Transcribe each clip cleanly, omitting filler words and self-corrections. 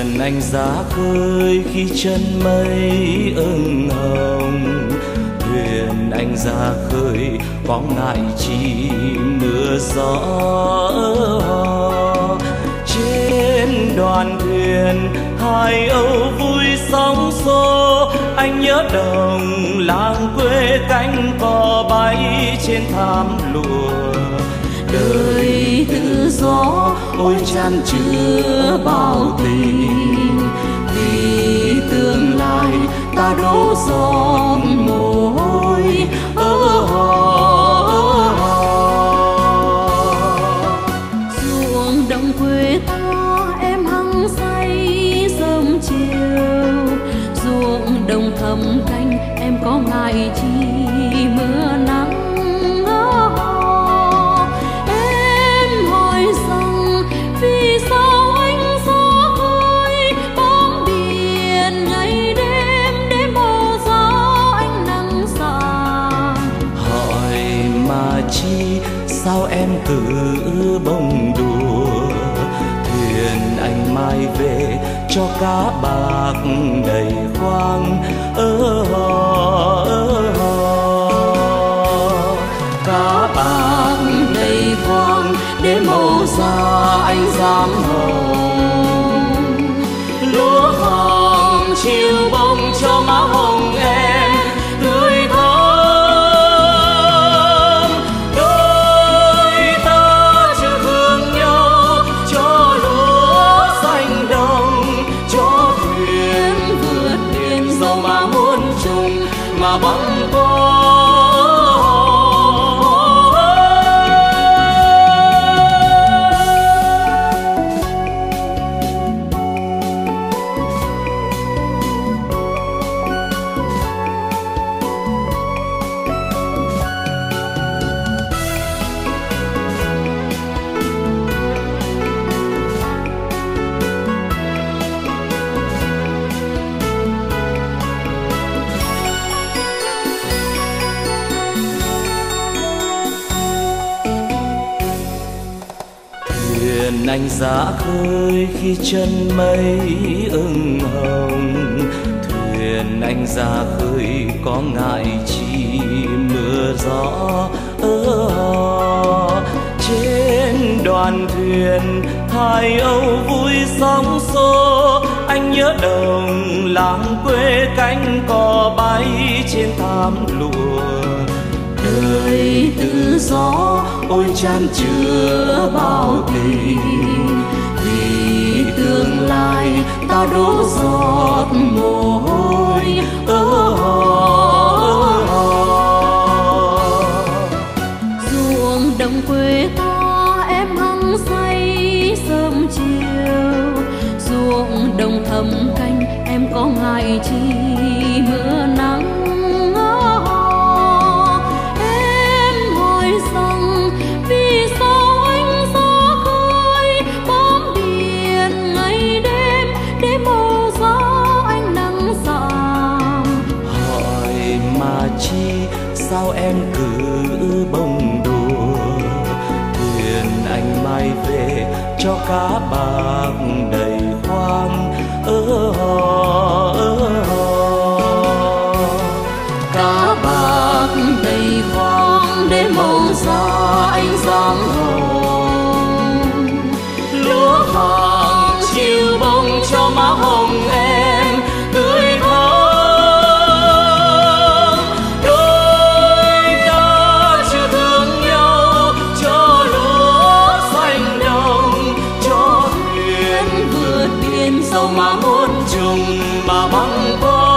thuyền anh ra khơi khi chân mây ửng hồng. Thuyền anh ra khơi có ngại chi mưa gió. Trên đoàn thuyền hai âu vui sóng xô, anh nhớ đồng làng quê cánh cò bay trên thảm lụa. Đời tự do ôi chan chứa bao tình, vì tương lai ta đổ giọt mồ hôi. Ruộng đồng quê ta em hăng say sớm chiều, ruộng đồng thầm canh em có ngại chi mưa nắng. Em hỏi rằng vì sao anh gió khơi bám biển ngày đêm để màu gió anh nắng sàng. Hỏi mà chi sao em cứ bông đùa, thuyền anh mai về cho cá bạc đầy khoang. Cá bạc đầy khoang để màu da anh dám hồng. Lúa vàng chiều bông cho má hồng em tươi thắm. Đôi ta chưa thương nhau cho lúa xanh đồng, cho thuyền vượt biển dẫu mà muôn trùng mà băng qua. Thuyền anh ra khơi khi chân mây ửng hồng. Thuyền anh ra khơi có ngại chi mưa gió. Trên đoàn thuyền hai âu vui sóng xô, anh nhớ đồng làng quê cánh cò bay trên thảm lụa. Đời tự do ôi chan chứa bao tình, vì tương lai ta đổ giọt mồ hôi. Ruộng đồng quê ta em hăng say sớm chiều, ruộng đồng thầm canh em có ngại chi mưa nắng. Vì sao anh gió khơi bám biển ngày đêm để màu gió anh nắng sàng. Hỏi mà chi sao em cứ bông đùa, thuyền anh mai về cho cá bạc đầy khoang. Cá bạc đầy khoang để màu da anh dám hồng. Lúa vàng chiều bông cho má hồng em tươi thắm. Đôi ta chưa thương nhau cho lúa xanh đồng, cho thuyền vượt biển dẫu mà muôn trùng mà băng qua.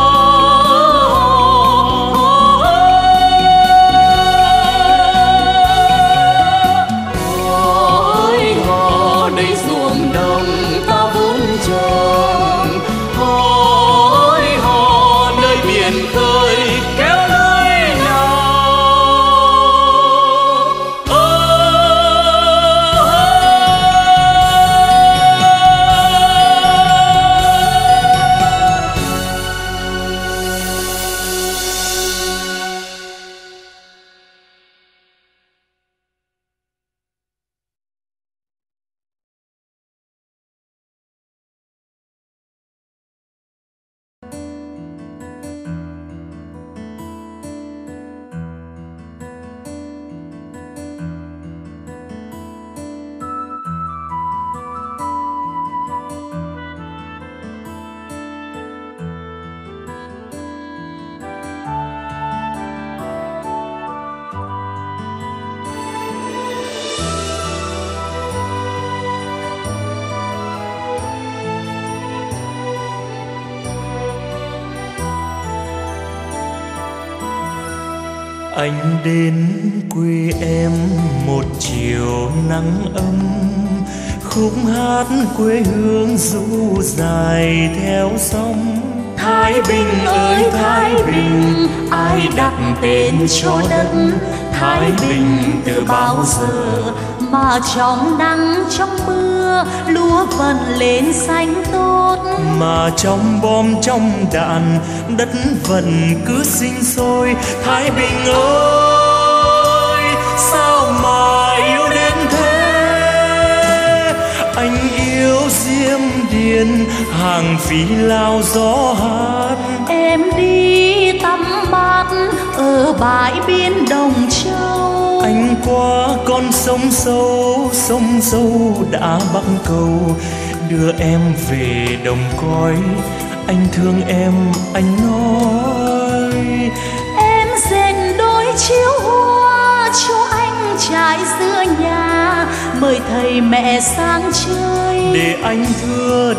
Anh đến quê em một chiều nắng ấm, khúc hát quê hương ru dài theo sông. Thái Bình ơi Thái Bình, ai đặt tên cho đất Thái Bình từ bao giờ? Mà trong nắng trong mưa lúa vẫn lên xanh tốt, mà trong bom trong đạn đất vẫn cứ sinh sôi. Thái Bình ơi sao mà yêu đến thế, anh yêu Diêm Điền hàng Phi Lao gió hát. em đi tắm bát ở bãi biển Đồng Châu, anh qua con sông sâu đã bắc cầu đưa em về đồng cõi. Anh thương em anh nói, em dệt đôi chiếu hoa cho anh trải giữa nhà, mời thầy mẹ sang chơi để anh thưa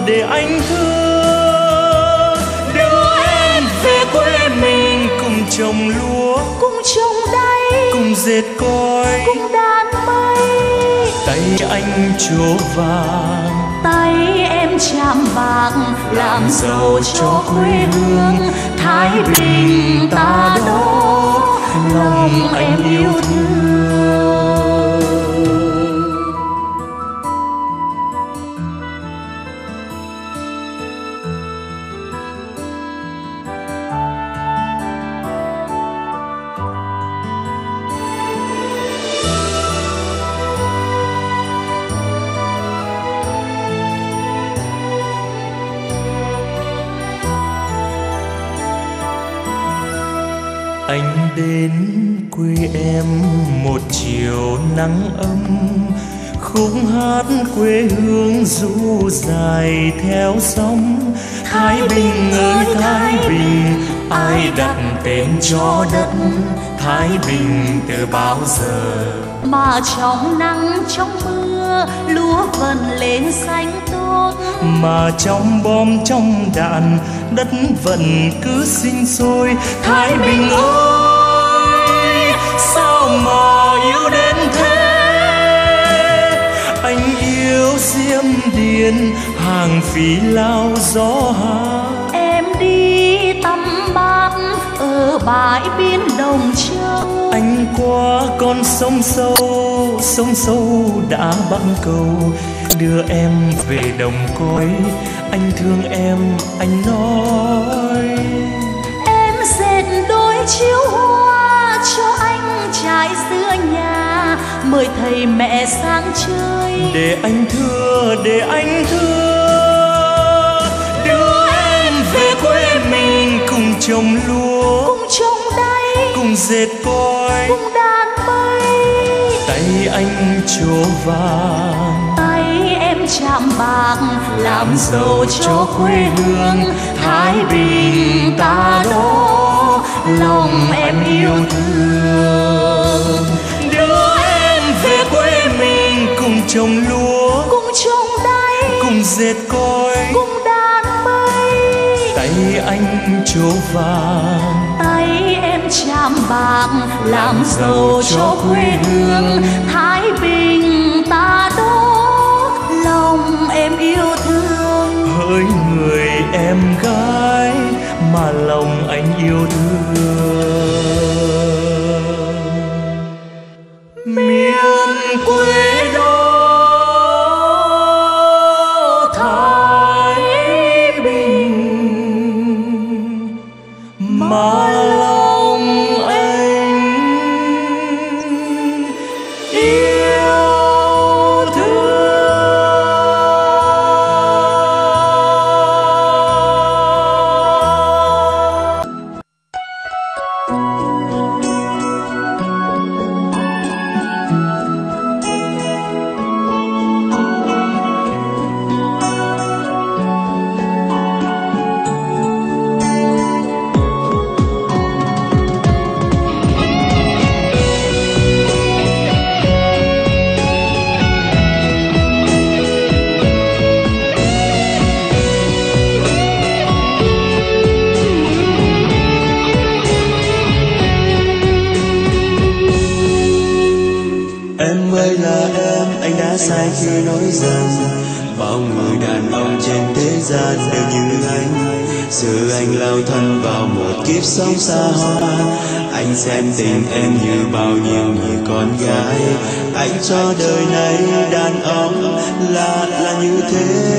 đưa em về quê mình, cùng trồng lúa cùng trồng đay cùng dệt cói cùng đàn mây. tay anh chúa vàng, Tay em chạm bạc làm giàu cho quê hương Thái Bình ta đó, lòng em yêu thương. Anh đến quê em một chiều nắng ấm, khúc hát quê hương ru dài theo sông. Thái Bình ơi Thái Bình, ai đặt tên cho đất Thái Bình từ bao giờ? Mà trong nắng trong mưa lúa vẫn lên xanh tốt, mà trong bom trong đạn đất vẫn cứ sinh sôi. Thái Bình ơi sao mà yêu đến thế, anh yêu Diêm Điền hàng Phi Lao gió hát. em đi tắm bát ở bãi biển Đồng Châu, anh qua con sông sâu đã bắc cầu đưa em về đồng cõi. Anh thương em anh nói, em dệt đôi chiếu hoa cho anh trải giữa nhà, mời thầy mẹ sang chơi để anh thưa đưa em về quê mình, cùng trồng lúa cùng trồng đay cùng dệt cói cùng đàn mây. tay anh chúa vàng, Tay em chạm bạc làm giàu cho quê hương Thái Bình ta đó, lòng em yêu thương. đưa em về quê mình, cùng trồng lúa Cùng trồng đay cùng dệt cói cùng đàn mây. tay anh chúa vàng, Tay em chạm bạc làm giàu cho quê hương Thái Bình ta đó, lòng em yêu thương. hỡi người em gái mà lòng anh yêu thương. Miền quê đó Thái Bình, mà lòng anh yêu thương. bao người đàn ông trên thế gian đều như anh. Giờ anh lao thân vào một kiếp sống xa hoa. Anh xem tình em như bao nhiêu người con gái. Anh cho đời này đàn ông là như thế.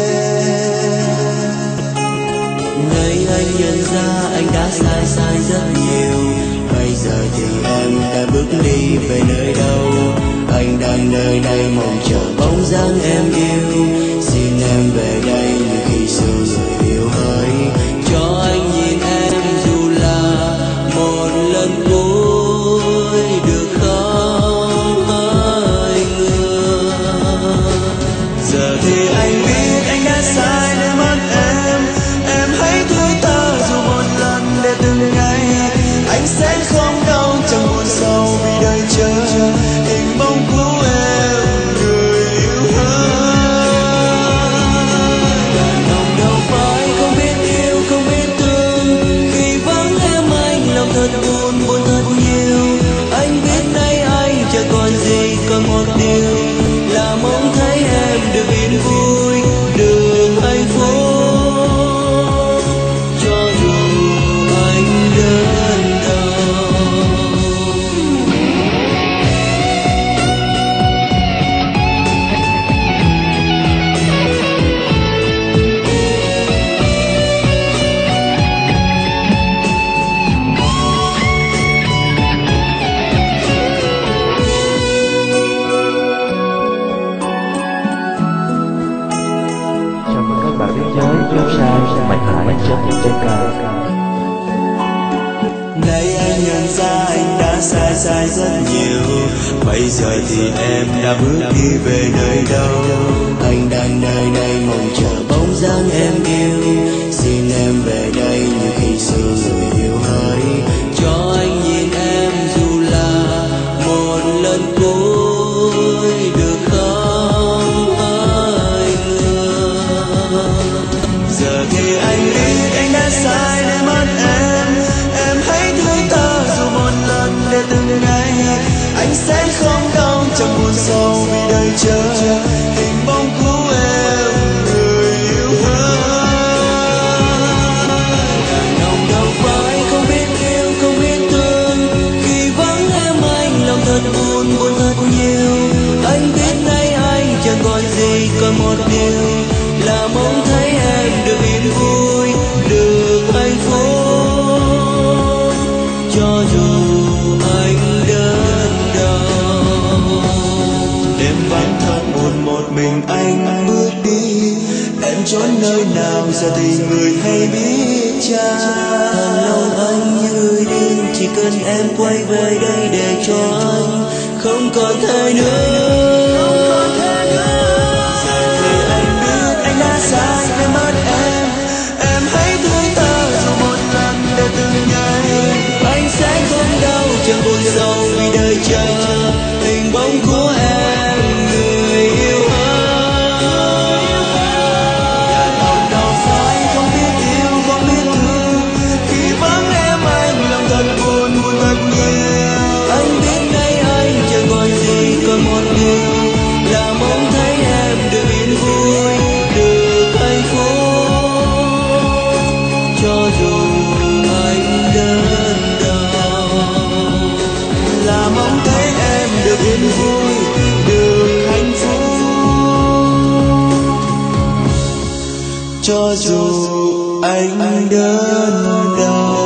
Ngày anh nhận ra anh đã sai rất nhiều. Bây giờ thì em đã bước đi về nơi đâu. Anh đang nơi đây mong chờ bóng dáng em yêu. Xin em về đây như khi xưa người yêu hỡi. Cho anh nhìn em dù là một lần cuối được không hỡi người. Giờ thì anh biết anh đã sai để mất em. Em hãy thương ta dù một lần để từng ngày. Anh sẽ không đau chẳng buồn sầu vì đời chờ hình bóng của em người yêu hỡi. Đàn ông đâu phải không biết yêu không biết thương. Khi vắng em anh lòng thật buồn buồn thật nhiều. Anh biết nay anh chẳng còn gì còn một điều là mong thấy em được yên vui được hạnh phúc. Nay anh nhận ra anh đã sai rất nhiều. Bây giờ thì em đã bước đi về nơi đâu. Anh đang nơi đây mong chờ bóng dáng em yêu. Xin em về đây như khi xưa người yêu hỡi. Cho anh nhìn em dù là một lần cuối được không hỡi người. Giờ thì anh biết anh đã sai để mất em. Em hãy thương ta dù một lần để từng ngày. Anh sẽ không đau chẳng buồn sầu vì đời chờ hình bóng của em người yêu hỡi. Đàn ông đâu phải không biết yêu không biết thương. Khi vắng em anh lòng thật buồn buồn thật nhiều. Anh biết nay anh chẳng còn gì còn một điều là mong thấy em được yên vui được hạnh phúc. Cho dù anh đơn đau. Đêm vắng thăm buồn một mình anh bước đi. Em trốn nơi nào giờ thì người hay biết chăng. Lòng anh như người điên chỉ cần em quay về đây để cho anh không còn thay nữa. Sai để mất em. Em hãy thương ta dù một lần để từng ngày. Anh sẽ không đau chẳng buồn sầu vì đời chờ hình bóng của em người yêu hỡi. Đàn ông đâu phải không biết yêu không biết thương. Khi vắng em anh lòng thật buồn buồn thật nhiều. Anh biết nay anh chẳng còn gì còn một điều là mong thấy em được yên vui được hạnh phúc. Cho dù anh đơn đau là mong thấy em được yên vui được hạnh phúc. Cho dù anh đơn đau.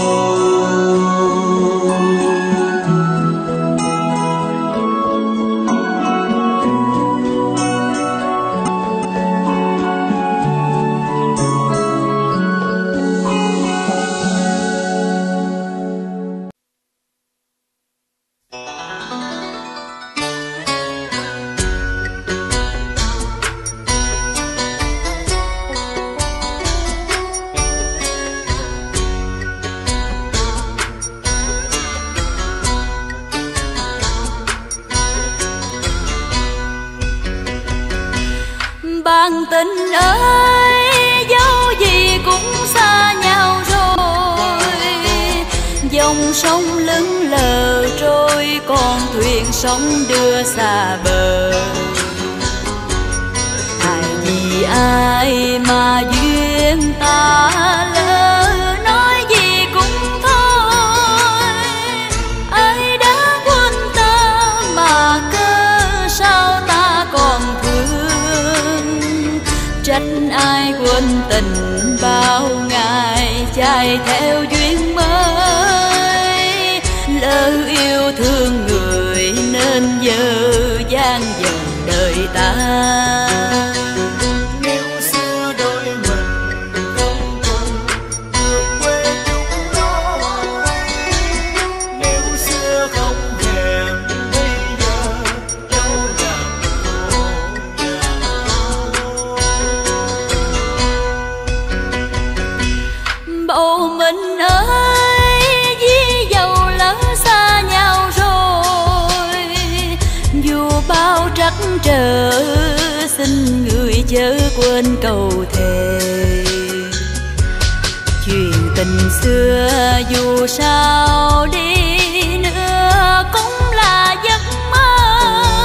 Bạn tình ơi, dẫu gì cũng xa nhau rồi. Dòng sông lững lờ trôi, con thuyền sóng đưa xa bờ. Ai ai mà duyên ta lỡ, nói gì cũng thôi. Ai đã quên ta mà cớ sao ta còn thương. Trách ai quên tình bao ngày chạy theo duyên mới. Lỡ yêu thương người nên giờ gian dở đời ta. Nếu xưa đôi mình không cùng được quê chúng nói, nếu xưa không hẹn bây giờ đâu làm khổ nhau. Bầu mình ơi, ví dầu lỡ xa nhau rồi, dù bao trắc trở xin người chớ quên câu thề. Chuyện tình xưa dù sao đi nữa cũng là giấc mơ.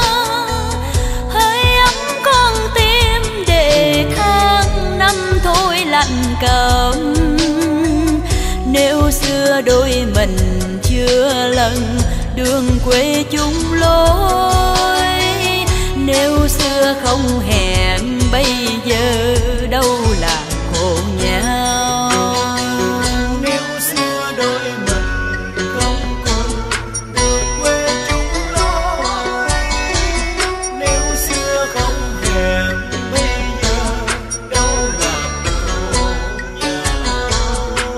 Hơi ấm con tim để khang năm thôi lạnh cơm. Nếu xưa đôi mình chưa lần đường quê chung lối, nếu xưa không hẹn bây giờ đâu là khổ nhau. Nếu xưa đôi mình không cùng được quê chúng nói, nếu xưa không hẹn bây giờ đâu làm khổ nhau.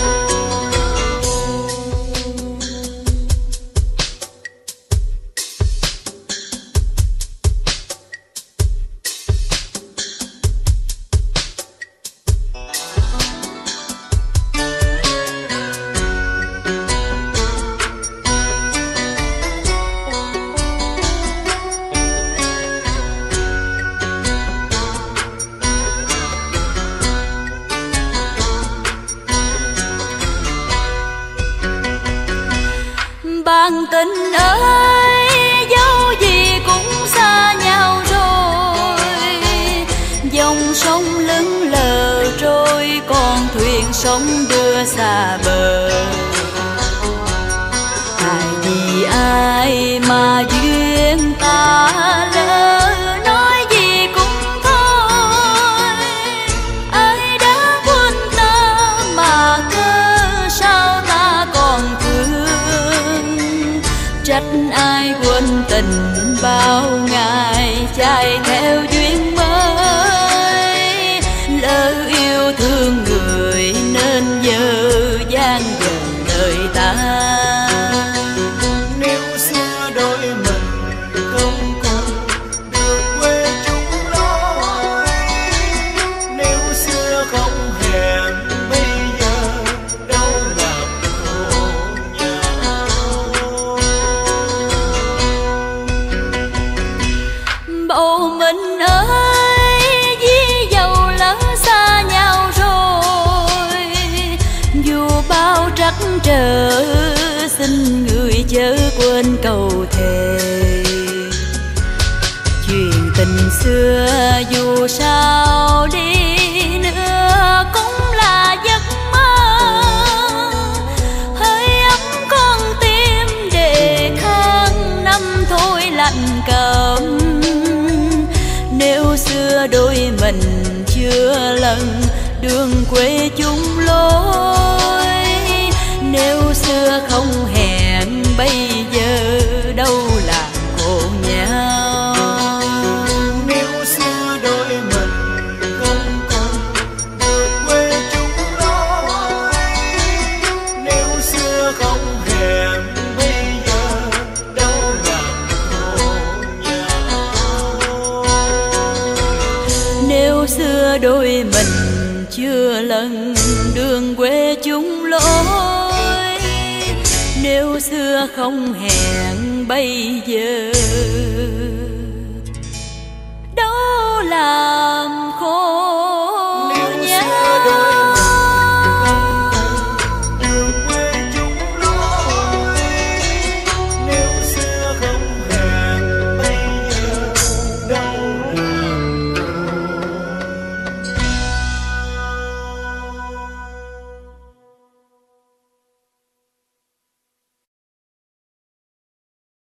Bạn tình ơi, dẫu gì cũng xa nhau rồi. Dòng sông lững lờ trôi, con thuyền sóng đưa xa bờ. Tại vì ai mà duyên ta lỡ, nói gì cũng thôi. Ai đã quên ta mà cớ sao ta còn thương. Trách ai quên tình bao ngày chạy theo duyên mới. Lỡ yêu thương người nên giờ gian dở đời ta. Nếu xưa đôi mình không cùng được quê chúng nói, nếu xưa không hẹn bây giờ đâu làm khổ nhau. Bầu mình ơi, ví dầu lỡ xa nhau rồi, dù bao trắc trở xin người chớ quên câu thề. Chuyện tình xưa dù sao đi nữa cũng là giấc mơ. Hơi ấm con tim để khang năm thôi lạnh cơm. Nếu xưa đôi mình chưa lần đường quê chung lối, nếu xưa không hẹn bây giờ đâu là khổ nhau. Nếu xưa đôi mình không cùng được quê chúng nói, nếu xưa không hẹn bây giờ đâu làm khổ nhau. Nếu xưa đôi mình chưa lần đường quê chung lối, nếu xưa không hẹn bây giờ đâu làm khổ